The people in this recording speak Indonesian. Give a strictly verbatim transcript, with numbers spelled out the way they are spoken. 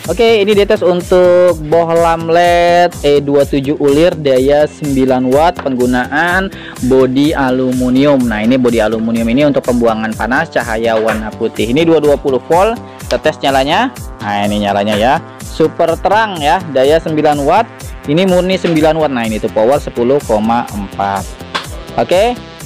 Oke, ini dites untuk bohlam L E D E dua puluh tujuh ulir daya sembilan watt, penggunaan bodi aluminium. Nah, ini bodi aluminium ini untuk pembuangan panas cahaya warna putih. Ini dua ratus dua puluh volt. Kita tes nyalanya. Nah, ini nyalanya ya. Super terang ya, daya sembilan watt. Ini murni sembilan watt. Nah, ini tuh power sepuluh koma empat. Oke.